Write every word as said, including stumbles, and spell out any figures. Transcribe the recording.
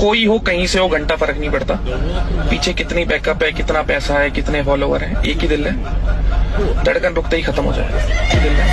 कोई हो, कहीं से हो, घंटा फर्क नहीं पड़ता। पीछे कितनी बैकअप है, कितना पैसा है, कितने फॉलोवर हैं, एक ही दिल है, धड़कन रुकते ही खत्म हो जाए। दिल है।